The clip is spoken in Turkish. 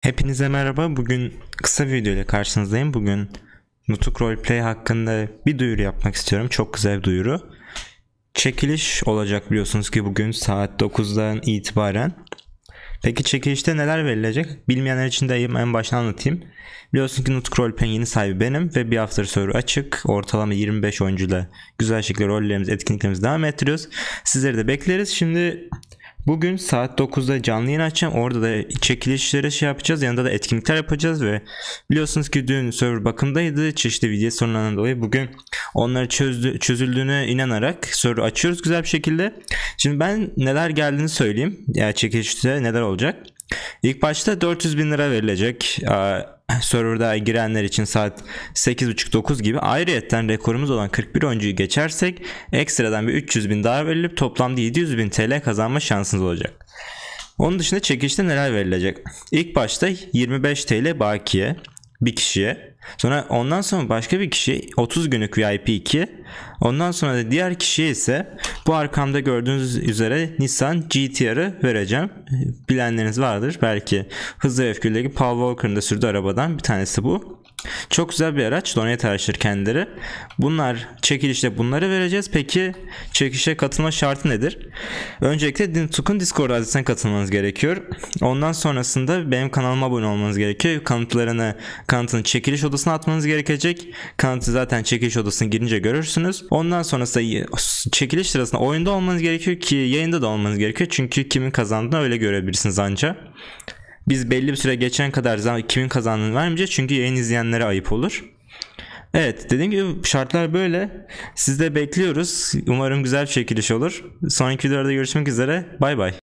Hepinize merhaba. Bugün kısa bir video ile karşınızdayım. Bugün Nutuk Roleplay hakkında bir duyuru yapmak istiyorum. Çok güzel bir duyuru. Çekiliş olacak biliyorsunuz ki bugün saat 9'dan itibaren. Peki çekilişte neler verilecek? Bilmeyenler için de en baştan anlatayım. Biliyorsunuz ki Nutuk Roleplay'in yeni sahibi benim ve bir haftadır server açık. Ortalama 25 oyuncuyla güzel şekilde rollerimizi, etkinliklerimizi devam ettiriyoruz. Sizleri de bekleriz. Şimdi bugün saat 9'da canlı yayın açacağım. Orada da çekilişleri yapacağız. Yanında da etkinlikler yapacağız ve biliyorsunuz ki dün server bakımdaydı. Çeşitli video sorunlarından dolayı bugün onları çözüldüğüne inanarak server açıyoruz güzel bir şekilde. Şimdi ben neler geldiğini söyleyeyim. Yani çekilişte neler olacak. İlk başta 400.000 lira verilecek. Serverda girenler için saat 8.30-9 gibi. Ayrıyetten rekorumuz olan 41 oyuncuyu geçersek ekstradan bir 300.000 daha verilip toplamda 700.000 TL kazanma şansınız olacak. Onun dışında çekilişte neler verilecek? İlk başta 25 TL bakiye bir kişiye. Ondan sonra başka bir kişiye 30 günlük VIP 2. Ondan sonra da diğer kişiye ise bu arkamda gördüğünüz üzere Nissan GT-R'ı vereceğim. Bilenleriniz vardır. Belki Hızlı ve Öfkeli'deki Paul Walker'ın da sürdüğü arabadan bir tanesi bu. Çok güzel bir araç. Donate araçları kendileri. Bunlar çekilişte bunları vereceğiz. Peki çekilişe katılma şartı nedir? Öncelikle Nutuk'un Discord adresine katılmanız gerekiyor. Ondan sonrasında benim kanalıma abone olmanız gerekiyor. Kanıtını çekiliş odasına atmanız gerekecek. Kanıtı zaten çekiliş odasına girince görürsünüz. Ondan sonrasında çekiliş sırasında oyunda olmanız gerekiyor ki yayında da olmanız gerekiyor. Çünkü kimin kazandığını öyle görebilirsiniz anca. Biz belli bir süre geçen kadar kimin kazandığını vermeyeceğiz çünkü yayın izleyenlere ayıp olur. Evet, dediğim gibi şartlar böyle. Siz de bekliyoruz. Umarım güzel bir çekiliş olur. Sonraki videolarda görüşmek üzere. Bay bay.